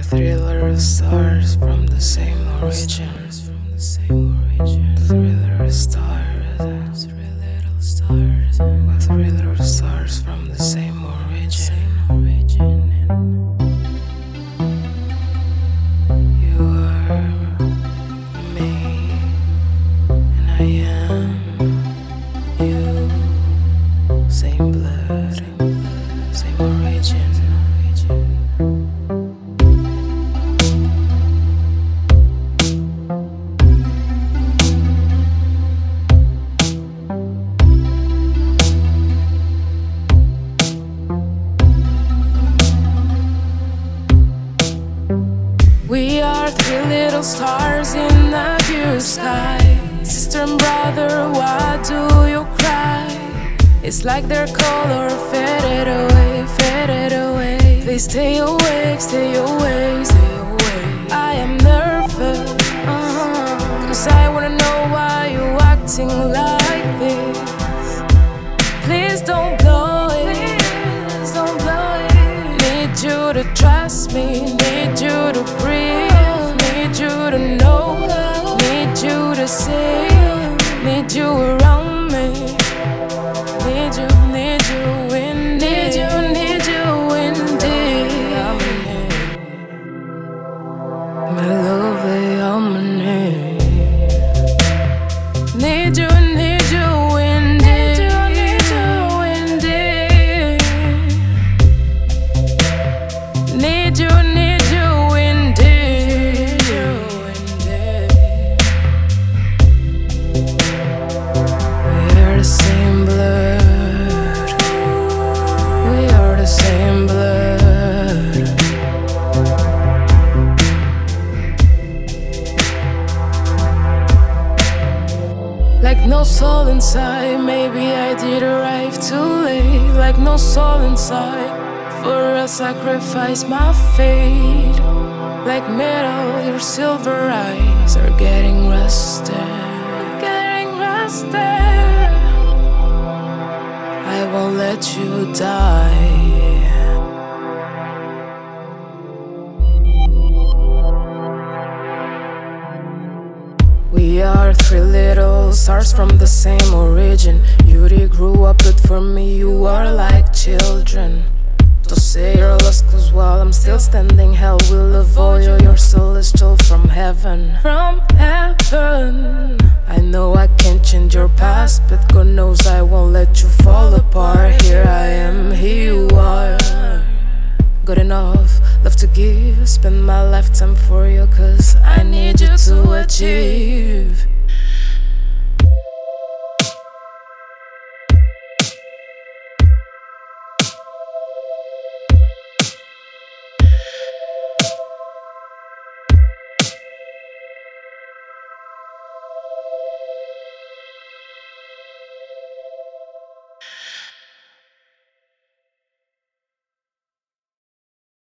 Three little stars from the same origin. Three little stars. Three little stars from the same origin. You are me, and I am you. Same blood, same origin. We are three little stars in the blue sky. Sister and brother, why do you cry? It's like their color faded away, faded away. They stay awake, stay awake, stay awake. I am nervous, cause I wanna know why you acting like this. Please don't blow it, please don't blow it. Need you to trust me, need you to breathe, need you to know, need you to say, need you around me. Need you indeed. Need you indeed. My lovely harmony. Need you indeed. Need you indeed. Need you indeed. We're the same blood. We are the same blood. Like no soul inside, maybe I did arrive too late. Like no soul inside, for a sacrifice my fate. Like metal, your silver eyes are getting rusted, getting rusted. I won't let you die. We are three little stars from the same origin. You grew up, but for me you are like children. Don't say you're lost, cause while I'm still standing, hell will avoid you. You're celestial from heaven, from heaven. I know I can't change your past, but God knows I won't let you fall apart. Here I am, here you are. Good enough, love to give, spend my lifetime for you, cause I need you to achieve.